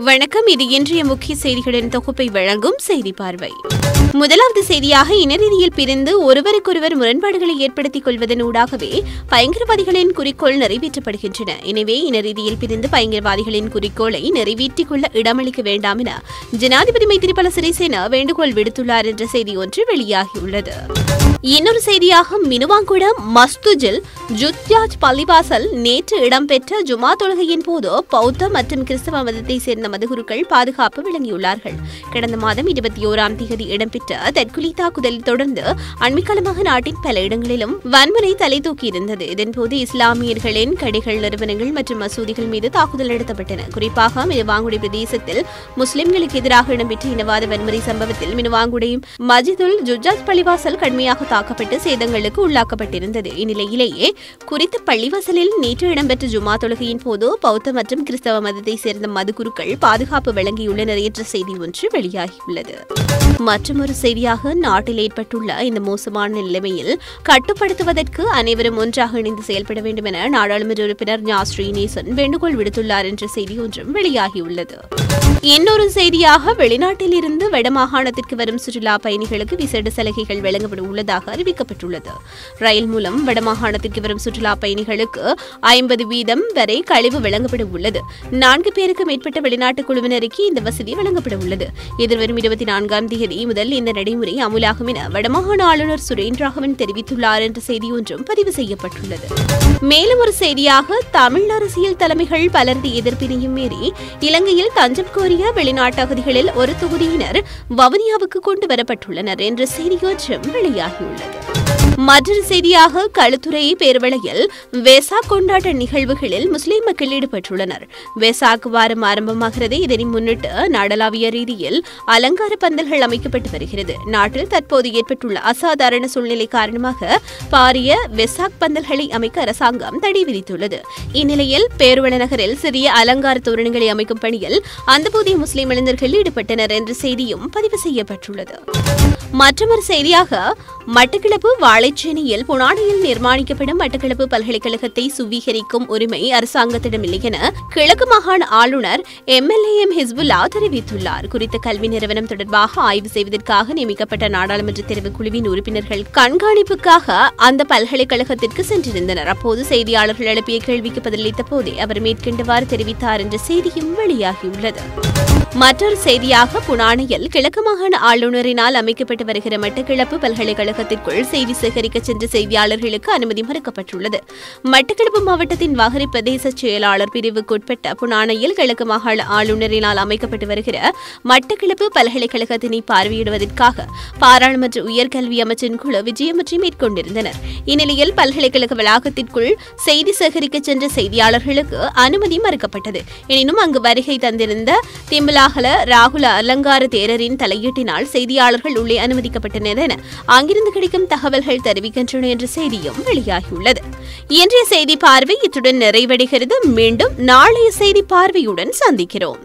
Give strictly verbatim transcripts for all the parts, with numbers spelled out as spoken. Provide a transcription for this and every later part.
வணக்கம். இது இன்றைய முக்கிய செய்திகளின் தொகுப்பை வழங்கும் செய்தி பார்வை. முதலாவது செய்தியாக, இனரீதியில் பிரிந்து ஒருவருக்கொருவர் முரண்பாடுகளை ஏற்படுத்திக் கொள்வதன் ஊடாகவே பயங்கரவாதிகளின் குறிக்கோள் நிறைவேற்றப்படுகின்றன. எனவே இனரீதியில் பிரிந்து பயங்கரவாதிகளின் குறிக்கோளை நிறைவேற்றிக் கொள்ள இடமளிக்க வேண்டாம் என ஜனாதிபதி மைத்திரிபால சிறிசேன வேண்டுகோள் விடுத்துள்ளார் என்ற செய்தி ஒன்று வெளியாகியுள்ளது. இன்னொரு செய்தியாக, மினுவாங்குடம் மஸ்துஜில் ஜுத்யாஜ் பள்ளிவாசல் நேற்று இடம்பெற்ற ஜுமா தொழுகையின் போது பௌத்த மற்றும் கிறிஸ்தவ மதத்தை சேர்ந்த மதகுருக்கள் பாதுகாப்பு வழங்கியுள்ளார்கள். கடந்த மாதம் இருபத்தி ஓராம் தேதி இடம்பெற்ற தற்கொலை தாக்குதலை தொடர்ந்து அண்மைக்காலமாக நாட்டின் பல இடங்களிலும் வன்முறை தலை தூக்கியிருந்தது. இதன்போது இஸ்லாமியர்களின் கடைகள், நிறுவனங்கள் மற்றும் மசூதிகள் மீது தாக்குதல் நடத்தப்பட்டன. குறிப்பாக மினுவாங்குடி பிரதேசத்தில் முஸ்லிம்களுக்கு எதிராக இடம்பெற்ற இனவாத வன்முறை சம்பவத்தில் மினுவாங்குடி மஜிதுல் ஜுஜாஜ் பள்ளிவாசல் கடுமையாக தாக்கப்பட்டு சேதங்களுக்கு உள்ளாக்கப்பட்டிருந்தது. இந்நிலையிலேயே குறித்த பள்ளிவாசலில் நேற்று இடம்பெற்ற ஜுமா தொழுகையின் போது பௌத்த மற்றும் கிறிஸ்தவ மதத்தை சேர்ந்த மதுகுருக்கள் பாதுகாப்பு வழங்கியுள்ளனர் என்ற செய்தி ஒன்று வெளியாகியுள்ளது. மற்றொரு செய்தியாக, நாட்டில் ஏற்பட்டுள்ள இந்த மோசமான நிலைமையில் கட்டுப்படுத்துவதற்கு அனைவரும் ஒன்றாக இணைந்து செயல்பட வேண்டும் என நாடாளுமன்ற உறுப்பினர் ஞா ஸ்ரீநேசன் வேண்டுகோள் விடுத்துள்ளார் என்ற செய்தி ஒன்றும் வெளியாகியுள்ளது. இன்னொரு செய்தியாக, வெளிநாட்டில் இருந்து வடமாகாணத்திற்கு வரும் சுற்றுலா பயணிகளுக்கு விசேட சலுகைகள் வழங்கப்பட உள்ளதாக அறிவிக்கப்பட்டுள்ளது. ரயில் மூலம் வடமாகாணத்திற்கு வரும் சுற்றுலா பயணிகளுக்கு ஐம்பது வீதம் வரை கழிவு வழங்கப்பட உள்ளது. நான்கு பேருக்கு மேற்பட்ட வெளிநாட்டு குழுவினருக்கு இந்த வசதி வழங்கப்பட உள்ளது. எதிர்வரும் இருபத்தி நான்காம் தேதி முதல் இந்த நடைமுறை அமுலாகும் என வடமாகாண ஆளுநர் சுரேந்திராகவன் தெரிவித்துள்ளார் என்ற செய்தி ஒன்றும் பதிவு செய்யப்பட்டுள்ளது. மேலும் ஒரு செய்தியாக, தமிழ் அரசியல் தலைமைகள் பலரது எதிர்ப்பினையும் மீறி இலங்கையில் தஞ்சம் கோரிய வெளிநாட்டு அகதிகளில் ஒரு தொகுதியினர் வவுனியாவுக்கு கொண்டு வரப்பட்டுள்ளனர் என்ற செய்தி ஒன்றும் வெளியாகியுள்ளது. மற்றொரு செய்தியாக, களுத்துறை பேர்வளையில் வெசாக் கொண்டாட்ட நிகழ்வுகளில் முஸ்லிம் மக்கள் ஈடுபட்டுள்ளனர். வெசாக் வாரம் ஆரம்பமாகிறது. இதனை முன்னிட்டு நாடளாவிய ரீதியில் அலங்கார பந்தல்கள் அமைக்கப்பட்டு வருகிறது. நாட்டில் தற்போது ஏற்பட்டுள்ள அசாதாரண சூழ்நிலை காரணமாக பாரிய வெசாக் பந்தல்களை அமைக்க அரசாங்கம் தடை விதித்துள்ளது. இந்நிலையில் பேர்வள நகரில் சிறிய அலங்கார தோரணங்களை அமைக்கும் பணியில் அந்த போதைய முஸ்லிம் இளைஞர்கள் ஈடுபட்டனர் என்ற செய்தியும் பதிவு செய்யப்பட்டுள்ளது. மற்றொரு செய்தியாக, மட்டக்களப்பு வாழைச்சேனையில் புனாடியில் நிர்மாணிக்கப்படும் மட்டக்களப்பு பல்கலைக்கழகத்தை சுவீகரிக்கும் உரிமை அரசாங்கத்திடம் இல்லை என கிழக்கு மாகாண ஆளுநர் M L A M Hizbullah தெரிவித்துள்ளார். குறித்த கல்வி நிறுவனம் தொடர்பாக ஆய்வு செய்வதற்காக நியமிக்கப்பட்ட நாடாளுமன்ற தெரிவு குழுவின் உறுப்பினர்கள் கண்காணிப்புக்காக அந்த பல்கலைக்கழகத்திற்கு சென்றிருந்தனர். அப்போது செய்தியாளர்கள் எழுப்பிய கேள்விக்கு பதிலளித்த போதே அவர் மேற்கண்டவாறு தெரிவித்தார் என்ற செய்தியும் வெளியாகியுள்ளது. மற்றொரு செய்தியாக, புனானையில் கிழக்கு மாகாண ஆளுநரினால் அமைக்கப்பட்டு வருகிற மட்டக்களப்பு பல்கலைக்கழகத்திற்குள் செய்தி சேகரிக்க சென்ற செய்தியாளர்களுக்கு அனுமதி மறுக்கப்பட்டுள்ளது. மட்டக்களப்பு மாவட்டத்தின் வகரி பிரதேச செயலாளர் பிரிவுக்குட்பட்ட புனானையில் கிழக்கு மாகாண ஆளுநரினால் அமைக்கப்பட்டு வருகிற மட்டக்களப்பு பல்கலைக்கழகத்தினை பார்வையிடுவதற்காக பாராளுமன்ற உயர்கல்வி அமைச்சின் குழு விஜயமற்றி மேற்கொண்டிருந்தனர். இந்நிலையில் பல்கலைக்கழக வளாகத்திற்குள் செய்தி சேகரிக்க சென்ற செய்தியாளர்களுக்கு அனுமதி மறுக்கப்பட்டது. எனினும் அங்கு வருகை தந்திருந்த திம்பலாகல ராகுல அலங்கார தேரரின் தலையீட்டினால் செய்தியாளர்கள் உள்ளே அனுமதிக்கப்பட்டனர் என அங்கிருந்து கிடைக்கும் தகவல்கள் தெரிவிக்கின்றன என்ற செய்தியும் வெளியாகியுள்ளது. இன்றைய செய்தி பார்வை இத்துடன் நிறைவடைகிறது. மீண்டும் நாளைய செய்தி பார்வையுடன் சந்திக்கிறோம்.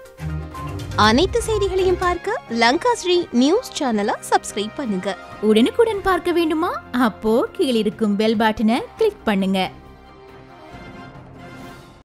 அனைத்து செய்திகளையும் பார்க்க லங்காஸ்ரீ நியூஸ் சேனலை சப்ஸ்கிரைப் பண்ணுங்க. உடனுக்குடன் பார்க்க வேண்டுமா? அப்போ கீழிருக்கும் பெல் பட்டனை கிளிக் பண்ணுங்க.